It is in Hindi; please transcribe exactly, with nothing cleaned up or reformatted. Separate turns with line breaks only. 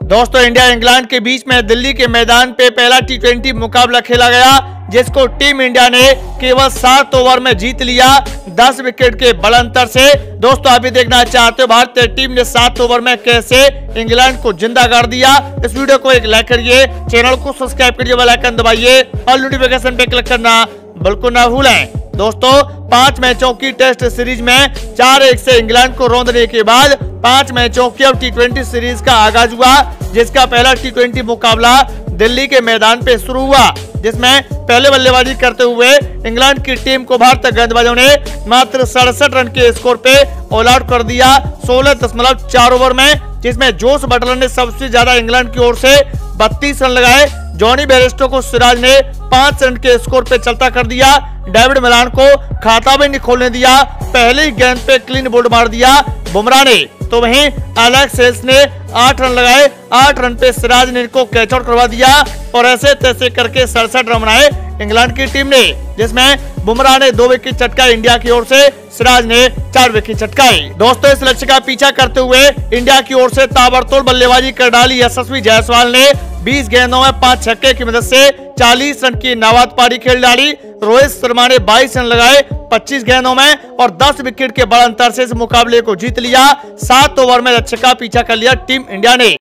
दोस्तों इंडिया इंग्लैंड के बीच में दिल्ली के मैदान पे पहला टी ट्वेंटी मुकाबला खेला गया, जिसको टीम इंडिया ने केवल सात ओवर में जीत लिया दस विकेट के बड़े अंतर से। दोस्तों आप भी देखना चाहते हो भारतीय टीम ने सात ओवर में कैसे इंग्लैंड को जिंदा कर दिया। इस वीडियो को एक लाइक करिए, चैनल को सब्सक्राइब करिए, बेल आइकन दबाइए और नोटिफिकेशन पे क्लिक करना बिल्कुल ना भूलें। दोस्तों पांच मैचों की टेस्ट सीरीज में चार एक से इंग्लैंड को रौंदने के बाद पांच मैचों की अब टी ट्वेंटी सीरीज का आगाज हुआ, जिसका पहला टी ट्वेंटी मुकाबला दिल्ली के मैदान पे शुरू हुआ, जिसमें पहले बल्लेबाजी करते हुए इंग्लैंड की टीम को भारतीय गेंदबाजों ने मात्र सड़सठ रन के स्कोर पे ऑल आउट कर दिया सोलह दशमलव चार ओवर में, जिसमें जोस बटलर ने सबसे ज्यादा इंग्लैंड की ओर से बत्तीस रन लगाए। जॉनी बेयरस्टो को सिराज ने पांच रन के स्कोर पे चलता कर दिया। डेविड मिलान को खाता भी नहीं खोलने दिया, पहले ही गेंद पे क्लीन बोल्ड मार दिया बुमराह ने। तो वहीं एलेक्स हेल्स ने आठ रन लगाए, आठ रन पे सिराज ने इनको कैच आउट करवा दिया और ऐसे तैसे करके सड़सठ रन बनाए इंग्लैंड की टीम ने, जिसमें बुमराह ने दो विकेट चटकाए इंडिया की ओर से, सिराज ने चार विकेट चटकाए। दोस्तों इस लक्ष्य का पीछा करते हुए इंडिया की ओर से ताबड़तोड़ बल्लेबाजी कर डाली यशस्वी जायसवाल ने बीस गेंदों में पांच छक्के की मदद से चालीस रन की नाबाद पारी खेल डाली। रोहित शर्मा ने बाईस रन लगाए पच्चीस गेंदों में और दस विकेट के बड़े अंतर से इस मुकाबले को जीत लिया। सात ओवर में लक्ष्य का पीछा कर लिया टीम इंडिया ने।